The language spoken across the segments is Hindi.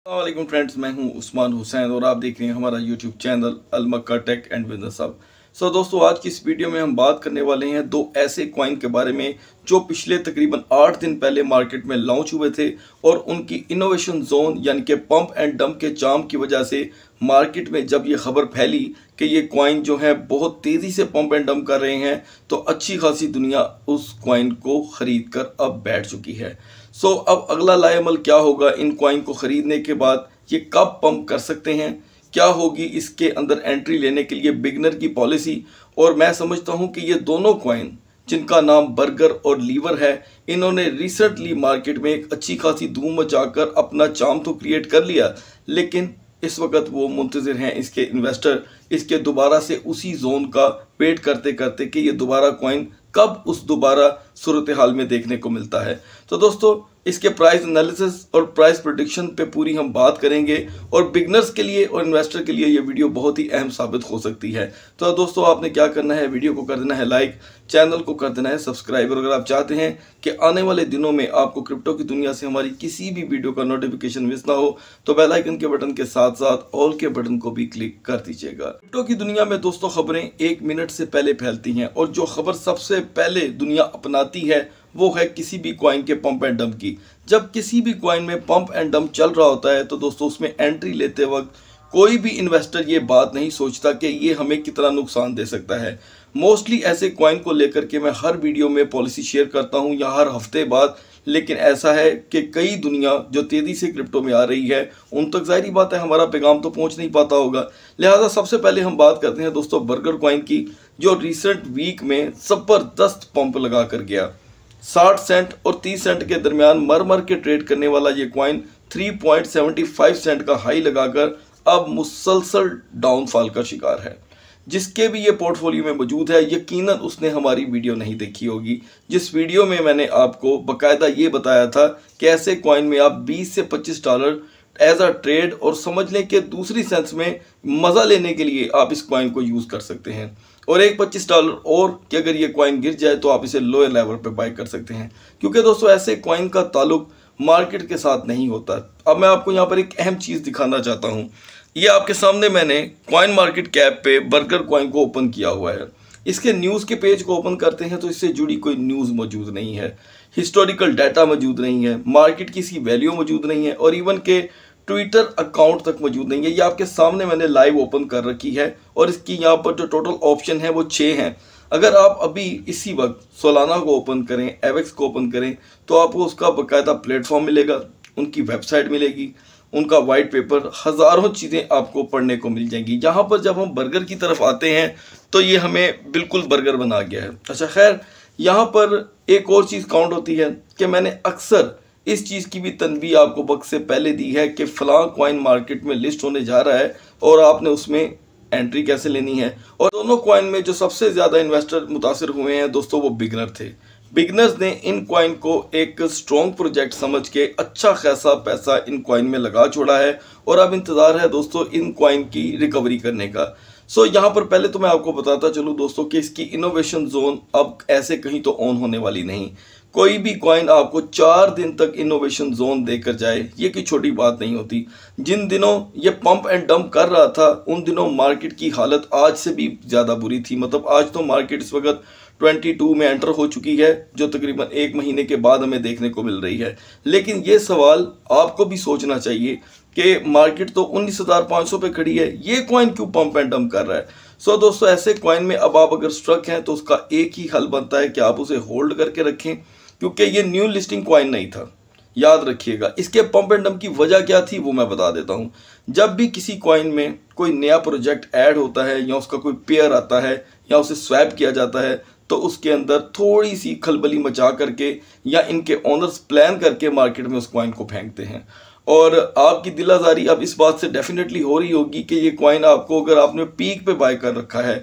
वालेकुम फ्रेंड्स, मैं हूं उस्मान हुसैन और आप देख रहे हैं हमारा YouTube channel Al Makka tech and business hub. दोस्तों, आज की इस वीडियो में हम बात करने वाले हैं दो ऐसे कॉइन के बारे में जो पिछले तकरीबन 8 दिन पहले मार्केट में लॉन्च हुए थे और उनकी इनोवेशन जोन यानी कि पंप एंड डंप के चार्म की वजह से मार्केट में जब ये खबर फैली कि ये कॉइन जो है बहुत तेज़ी से पंप एंड डंप कर रहे हैं, तो अच्छी खासी दुनिया उस कॉइन को ख़रीद कर अब बैठ चुकी है। अब अगला लाएमल क्या होगा इन कॉइन को ख़रीदने के बाद, ये कब पंप कर सकते हैं, क्या होगी इसके अंदर एंट्री लेने के लिए बिगनर की पॉलिसी। और मैं समझता हूं कि ये दोनों कॉइन जिनका नाम बर्गर और लीवर है, इन्होंने रिसेंटली मार्केट में एक अच्छी खासी धूम मचाकर अपना चार्म तो क्रिएट कर लिया, लेकिन इस वक्त वो मुंतज़िर हैं इसके इन्वेस्टर इसके दोबारा से उसी जोन का वेट करते करते कि ये दोबारा कॉइन कब उस दोबारा सूरत हाल में देखने को मिलता है। तो दोस्तों, इसके प्राइस एनालिसिस और प्राइस प्रेडिक्शन पे पूरी हम बात करेंगे और बिगनर्स के लिए और इन्वेस्टर के लिए ये वीडियो बहुत ही अहम साबित हो सकती है। तो दोस्तों, आपने क्या करना है, वीडियो को कर देना है लाइक, चैनल को कर देना है सब्सक्राइब, और अगर आप चाहते हैं कि आने वाले दिनों में आपको क्रिप्टो की दुनिया से हमारी किसी भी वीडियो का नोटिफिकेशन मिस ना हो, तो बेल आइकन के बटन के साथ साथ ऑल के बटन को भी क्लिक कर दीजिएगा। क्रिप्टो की दुनिया में दोस्तों खबरें 1 मिनट से पहले फैलती हैं और जो खबर सबसे पहले दुनिया अपनाती है वो है किसी भी कॉइन के पंप एंड डंप की। जब किसी भी कॉइन में पंप एंड डंप चल रहा होता है तो दोस्तों उसमें एंट्री लेते वक्त कोई भी इन्वेस्टर ये बात नहीं सोचता कि ये हमें कितना नुकसान दे सकता है। मोस्टली ऐसे कॉइन को लेकर के मैं हर वीडियो में पॉलिसी शेयर करता हूँ या हर हफ्ते बाद, लेकिन ऐसा है कि कई दुनिया जो तेज़ी से क्रिप्टो में आ रही है उन तक जाहिर बात है हमारा पैगाम तो पहुँच नहीं पाता होगा। लिहाजा सबसे पहले हम बात करते हैं दोस्तों बर्गर कॉइन की, जो रिसेंट वीक में ज़बरदस्त पंप लगा कर गया। 60 सेंट और 30 सेंट के दरमियान मर के ट्रेड करने वाला ये कॉइन 3.75 सेंट का हाई लगाकर अब मुसलसल डाउनफॉल का शिकार है। जिसके भी ये पोर्टफोलियो में मौजूद है, यकीनन उसने हमारी वीडियो नहीं देखी होगी, जिस वीडियो में मैंने आपको बकायदा ये बताया था कि ऐसे कॉइन में आप 20 से $25 एज अ ट्रेड और समझ लें कि दूसरी सेंस में मज़ा लेने के लिए आप इस कॉइन को यूज़ कर सकते हैं, और एक $25 और कि अगर ये कॉइन गिर जाए तो आप इसे लोअर लेवल पे बाय कर सकते हैं, क्योंकि दोस्तों ऐसे कॉइन का ताल्लुक मार्केट के साथ नहीं होता। अब मैं आपको यहाँ पर एक अहम चीज़ दिखाना चाहता हूँ। ये आपके सामने मैंने कॉइन मार्केट कैप पे बर्गर कॉइन को ओपन किया हुआ है। इसके न्यूज़ के पेज को ओपन करते हैं तो इससे जुड़ी कोई न्यूज़ मौजूद नहीं है, हिस्टोरिकल डाटा मौजूद नहीं है, मार्केट की इसकी वैल्यू मौजूद नहीं है और इवन के ट्विटर अकाउंट तक मौजूद नहीं है। ये आपके सामने मैंने लाइव ओपन कर रखी है और इसकी यहाँ पर जो टोटल ऑप्शन है वो 6 हैं। अगर आप अभी इसी वक्त सोलाना को ओपन करें, एवेक्स को ओपन करें, तो आपको उसका बाकायदा प्लेटफॉर्म मिलेगा, उनकी वेबसाइट मिलेगी, उनका वाइट पेपर, हज़ारों चीज़ें आपको पढ़ने को मिल जाएंगी। यहाँ पर जब हम बर्गर की तरफ आते हैं तो ये हमें बिल्कुल बर्गर बना गया है। अच्छा खैर, यहाँ पर एक और चीज़ काउंट होती है कि मैंने अक्सर इस चीज़ की भी तनबीह आपको वक्त से पहले दी है कि फ़लाँ कॉइन मार्केट में लिस्ट होने जा रहा है और आपने उसमें एंट्री कैसे लेनी है। और दोनों कॉइन में जो सबसे ज़्यादा इन्वेस्टर मुतासिर हुए हैं दोस्तों वो बिगनर थे। बिगनर्स ने इन कॉइन को एक स्ट्रॉन्ग प्रोजेक्ट समझ के अच्छा खासा पैसा इन कॉइन में लगा छोड़ा है और अब इंतज़ार है दोस्तों इन कॉइन की रिकवरी करने का। यहाँ पर पहले तो मैं आपको बताता चलूँ दोस्तों कि इसकी इनोवेशन जोन अब ऐसे कहीं तो ऑन होने वाली नहीं। कोई भी कॉइन आपको 4 दिन तक इनोवेशन जोन देकर जाए ये कोई छोटी बात नहीं होती। जिन दिनों ये पंप एंड डंप कर रहा था उन दिनों मार्केट की हालत आज से भी ज़्यादा बुरी थी। मतलब आज तो मार्केट इस वक्त 22 में एंटर हो चुकी है, जो तकरीबन 1 महीने के बाद हमें देखने को मिल रही है। लेकिन ये सवाल आपको भी सोचना चाहिए कि मार्केट तो 19,500 पे खड़ी है, ये कॉइन क्यों पंप एंड डंप कर रहा है। दोस्तों, ऐसे कॉइन में अब आप अगर स्ट्रक हैं तो उसका एक ही हल बनता है कि आप उसे होल्ड करके रखें, क्योंकि ये न्यू लिस्टिंग कॉइन नहीं था। याद रखिएगा, इसके पंप एंड डंप की वजह क्या थी वो मैं बता देता हूँ। जब भी किसी कॉइन में कोई नया प्रोजेक्ट ऐड होता है या उसका कोई पेयर आता है या उसे स्वैप किया जाता है तो उसके अंदर थोड़ी सी खलबली मचा करके या इनके ओनर्स प्लान करके मार्केट में उस कॉइन को फेंकते हैं। और आपकी दिलाजारी अब इस बात से डेफिनेटली हो रही होगी कि ये कॉइन आपको, अगर आपने पीक पे बाय कर रखा है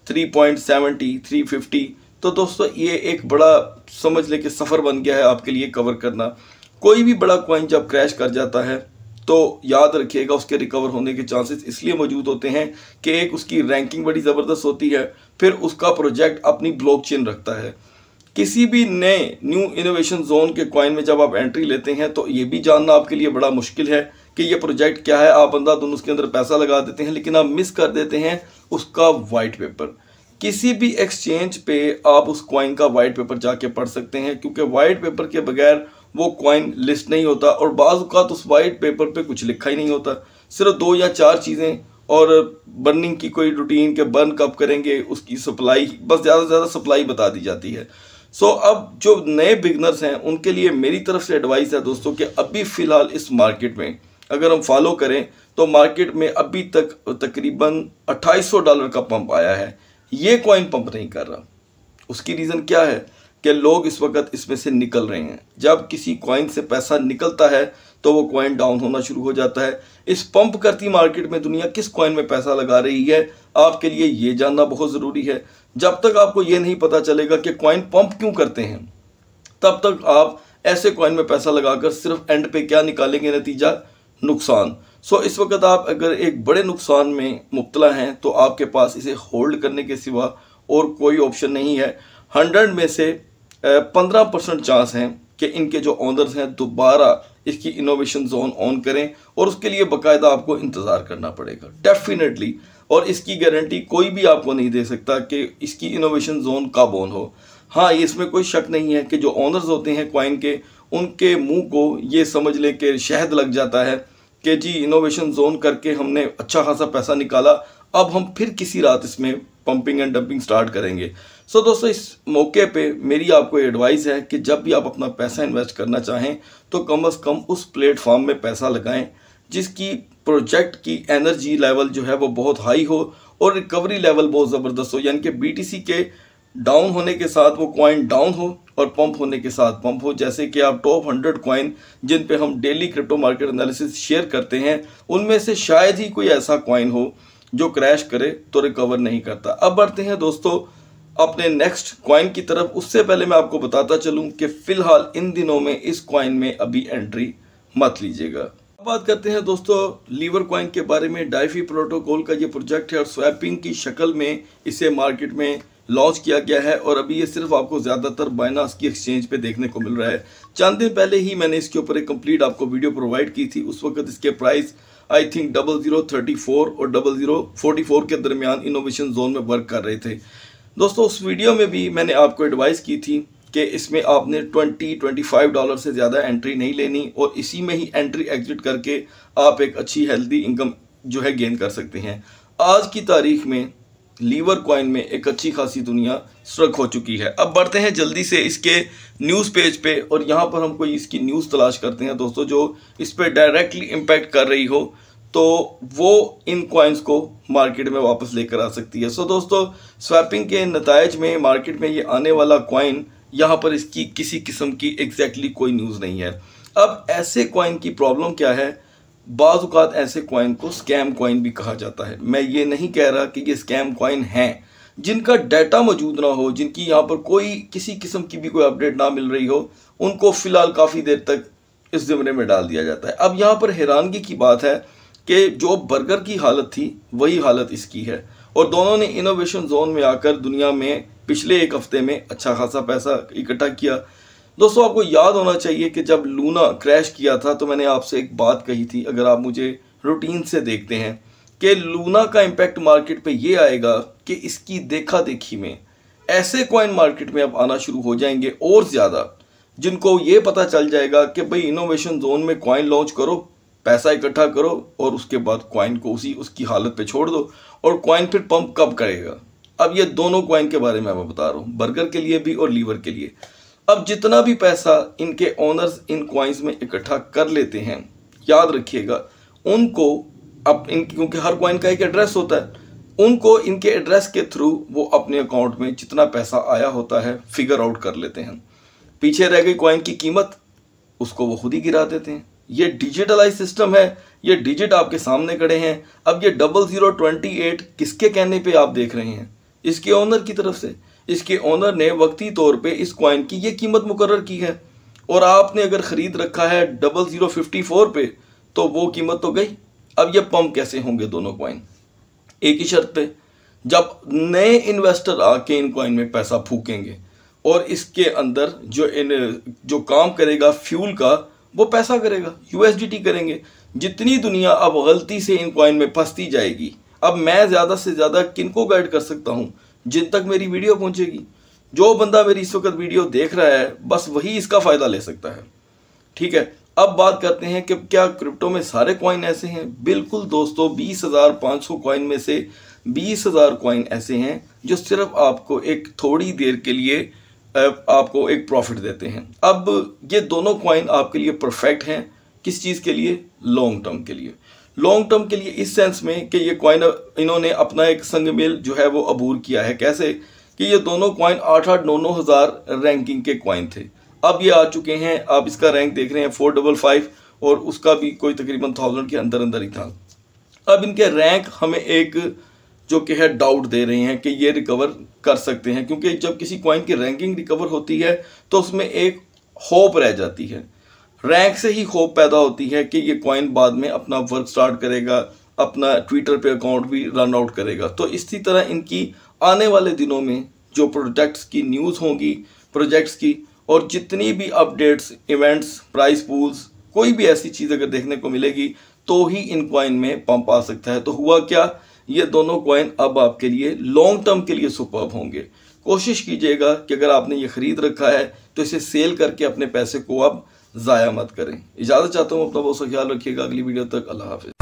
3.70 350, तो दोस्तों ये एक बड़ा समझ ले कि सफ़र बन गया है आपके लिए कवर करना। कोई भी बड़ा कॉइन जब क्रैश कर जाता है तो याद रखिएगा उसके रिकवर होने के चांसेस इसलिए मौजूद होते हैं कि एक उसकी रैंकिंग बड़ी ज़बरदस्त होती है, फिर उसका प्रोजेक्ट अपनी ब्लॉकचेन रखता है। किसी भी नए न्यू इनोवेशन जोन के कॉइन में जब आप एंट्री लेते हैं तो ये भी जानना आपके लिए बड़ा मुश्किल है कि ये प्रोजेक्ट क्या है, आप अंधाधुंध उसके अंदर पैसा लगा देते हैं, लेकिन आप मिस कर देते हैं उसका वाइट पेपर। किसी भी एक्सचेंज पे आप उस कॉइन का वाइट पेपर जाके पढ़ सकते हैं, क्योंकि वाइट पेपर के बगैर वो कॉइन लिस्ट नहीं होता, और बाज़ औक़ात उस वाइट पेपर पे कुछ लिखा ही नहीं होता, सिर्फ 2 या 4 चीज़ें और बर्निंग की कोई रूटीन के बर्न कब करेंगे, उसकी सप्लाई, बस ज़्यादा से ज़्यादा सप्लाई बता दी जाती है। सो अब जो नए बिगनर्स हैं उनके लिए मेरी तरफ से एडवाइस है दोस्तों कि अभी फ़िलहाल इस मार्केट में अगर हम फॉलो करें तो मार्केट में अभी तक तकरीबन $2800 का पंप आया है। ये कॉइन पंप नहीं कर रहा। उसकी रीज़न क्या है कि लोग इस वक्त इसमें से निकल रहे हैं। जब किसी कॉइन से पैसा निकलता है तो वो कॉइन डाउन होना शुरू हो जाता है। इस पंप करती मार्केट में दुनिया किस कॉइन में पैसा लगा रही है, आपके लिए ये जानना बहुत ज़रूरी है। जब तक आपको ये नहीं पता चलेगा कि कॉइन पंप क्यों करते हैं, तब तक आप ऐसे कॉइन में पैसा लगाकर सिर्फ एंड पे क्या निकालेंगे, नतीजा नुकसान। सो इस वक्त आप अगर एक बड़े नुकसान में मुब्तला हैं तो आपके पास इसे होल्ड करने के सिवा और कोई ऑप्शन नहीं है। 100 में से 15% चांस हैं कि इनके जो ओनर्स हैं दोबारा इसकी इनोवेशन जोन ऑन करें, और उसके लिए बाकायदा आपको इंतज़ार करना पड़ेगा डेफिनेटली। और इसकी गारंटी कोई भी आपको नहीं दे सकता कि इसकी इनोवेशन जोन कब ऑन हो। हाँ, इसमें कोई शक नहीं है कि जो ओनर्स होते हैं कॉइन के, उनके मुंह को ये समझ लें कि शहद लग जाता है कि जी इनोवेशन जोन करके हमने अच्छा खासा पैसा निकाला, अब हम फिर किसी रात इसमें पंपिंग एंड डंपिंग स्टार्ट करेंगे। सो दोस्तों, इस मौके पे मेरी आपको एडवाइस है कि जब भी आप अपना पैसा इन्वेस्ट करना चाहें तो कम से कम उस प्लेटफॉर्म में पैसा लगाएं जिसकी प्रोजेक्ट की एनर्जी लेवल जो है वो बहुत हाई हो और रिकवरी लेवल बहुत ज़बरदस्त हो, यानी कि BTC के डाउन होने के साथ वो कॉइन डाउन हो और पंप होने के साथ पंप हो। जैसे कि आप टॉप 100 कॉइन जिन पे हम daily crypto market analysis share करते हैं, उनमें से शायद ही कोई ऐसा कॉइन हो जो क्रैश करे तो रिकवर नहीं करता। अब बढ़ते हैं दोस्तों अपने नेक्स्ट कॉइन की तरफ। उससे पहले मैं आपको बताता चलूं कि फ़िलहाल इन दिनों में इस कॉइन में अभी एंट्री मत लीजिएगा। अब बात करते हैं दोस्तों लीवर कॉइन के बारे में। डाइफी प्रोटोकॉल का ये प्रोजेक्ट है और स्वैपिंग की शक्ल में इसे मार्केट में लॉन्च किया गया है, और अभी ये सिर्फ आपको ज़्यादातर बाइनांस की एक्सचेंज पे देखने को मिल रहा है। चंद दिन पहले ही मैंने इसके ऊपर एक कंप्लीट आपको वीडियो प्रोवाइड की थी। उस वक्त इसके प्राइस आई थिंक 0034 और 0044 के दरमियान इनोवेशन जोन में वर्क कर रहे थे। दोस्तों, उस वीडियो में भी मैंने आपको एडवाइस की थी कि इसमें आपने $20-25 से ज़्यादा एंट्री नहीं लेनी, और इसी में ही एंट्री एग्जिट करके आप एक अच्छी हेल्दी इनकम जो है गेन कर सकते हैं। आज की तारीख में लीवर कॉइन में एक अच्छी खासी दुनिया स्ट्रक हो चुकी है। अब बढ़ते हैं जल्दी से इसके न्यूज़ पेज पे, और यहाँ पर हम कोई इसकी न्यूज़ तलाश करते हैं दोस्तों जो इस पर डायरेक्टली इम्पैक्ट कर रही हो, तो वो इन कॉइन्स को मार्केट में वापस लेकर आ सकती है। सो दोस्तों, स्वैपिंग के नतायज में मार्केट में ये आने वाला कॉइन, यहाँ पर इसकी किसी किस्म की एग्जैक्टली कोई न्यूज़ नहीं है। अब ऐसे कॉइन की प्रॉब्लम क्या है, बाज़ औक़ात ऐसे कॉइन को स्कैम कॉइन भी कहा जाता है। मैं ये नहीं कह रहा कि ये स्कैम कॉइन हैं, जिनका डाटा मौजूद ना हो, जिनकी यहाँ पर कोई किसी किस्म की भी कोई अपडेट ना मिल रही हो, उनको फ़िलहाल काफ़ी देर तक इस ज़मरे में डाल दिया जाता है। अब यहाँ पर हैरानगी की बात है कि जो बर्गर की हालत थी वही हालत इसकी है, और दोनों ने इनोवेशन जोन में आकर दुनिया में पिछले एक हफ्ते में अच्छा खासा पैसा इकट्ठा किया। दोस्तों, आपको याद होना चाहिए कि जब लूना क्रैश किया था तो मैंने आपसे एक बात कही थी, अगर आप मुझे रूटीन से देखते हैं, कि लूना का इम्पैक्ट मार्केट पे ये आएगा कि इसकी देखा देखी में ऐसे कॉइन मार्केट में अब आना शुरू हो जाएंगे और ज़्यादा, जिनको ये पता चल जाएगा कि भाई इनोवेशन जोन में कॉइन लॉन्च करो, पैसा इकट्ठा करो, और उसके बाद कॉइन को उसकी हालत पे छोड़ दो, और कॉइन फिर पंप कब करेगा। अब ये दोनों कॉइन के बारे में मैं बता रहा हूँ, बर्गर के लिए भी और लीवर के लिए। अब जितना भी पैसा इनके ओनर्स इन कॉइन्स में इकट्ठा कर लेते हैं, याद रखिएगा उनको अब क्योंकि हर कॉइन का एक एड्रेस होता है, उनको इनके एड्रेस के थ्रू वो अपने अकाउंट में जितना पैसा आया होता है फिगर आउट कर लेते हैं। पीछे रह गई कॉइन की कीमत, उसको वो खुद ही गिरा देते हैं। ये डिजिटलाइज सिस्टम है, ये डिजिट आपके सामने खड़े हैं। अब ये 0028 किसके कहने पे आप देख रहे हैं? इसके ओनर की तरफ से। इसके ओनर ने वक्ती तौर पे इस कॉइन की ये कीमत मुकर्रर की है, और आपने अगर ख़रीद रखा है 0054 पे तो वो कीमत तो गई। अब ये पंप कैसे होंगे दोनों कॉइन? एक ही शर्त पे, जब नए इन्वेस्टर आके इन कॉइन में पैसा फूकेंगे और इसके अंदर जो काम करेगा फ्यूल का, वो पैसा करेगा, USDT करेंगे। जितनी दुनिया अब गलती से इन कॉइन में फंसती जाएगी, अब मैं ज़्यादा से ज़्यादा किनको गाइड कर सकता हूँ? जिन तक मेरी वीडियो पहुँचेगी। जो बंदा मेरी इस वक्त वीडियो देख रहा है बस वही इसका फ़ायदा ले सकता है। ठीक है, अब बात करते हैं कि क्या क्रिप्टो में सारे कॉइन ऐसे हैं? बिल्कुल दोस्तों, 20,500 कॉइन में से 20,000 कॉइन ऐसे हैं जो सिर्फ आपको एक थोड़ी देर के लिए आपको एक प्रॉफिट देते हैं। अब ये दोनों कॉइन आपके लिए परफेक्ट हैं। किस चीज़ के लिए? लॉन्ग टर्म के लिए। लॉन्ग टर्म के लिए इस सेंस में कि ये कॉइन इन्होंने अपना एक संगमेल जो है वो अबूर किया है। कैसे कि ये दोनों कॉइन 8-8, 9-9 हज़ार रैंकिंग के कॉइन थे। अब ये आ चुके हैं, आप इसका रैंक देख रहे हैं 455 और उसका भी कोई तकरीबन 1000 के अंदर अंदर ही था। अब इनके रैंक हमें एक जो कि है डाउट दे रहे हैं कि ये रिकवर कर सकते हैं, क्योंकि जब किसी कॉइन की रैंकिंग रिकवर होती है तो उसमें एक होप रह जाती है। रैंक से ही होप पैदा होती है कि ये कॉइन बाद में अपना वर्क स्टार्ट करेगा, अपना ट्विटर पे अकाउंट भी रन आउट करेगा। तो इसी तरह इनकी आने वाले दिनों में जो प्रोजेक्ट्स की न्यूज़ होंगी, प्रोजेक्ट्स की, और जितनी भी अपडेट्स, इवेंट्स, प्राइस पूल्स, कोई भी ऐसी चीज़ अगर देखने को मिलेगी तो ही इन कॉइन में पंप आ सकता है। तो हुआ क्या, ये दोनों कॉइन अब आपके लिए लॉन्ग टर्म के लिए सुपर्ब होंगे। कोशिश कीजिएगा कि अगर आपने ये ख़रीद रखा है तो इसे सेल करके अपने पैसे को अब ज़ाया मत करें। इजाज़त चाहता हूँ, अपना बहुत सा ख्याल रखिएगा। अगली वीडियो तक अल्लाह हाफ़िज़।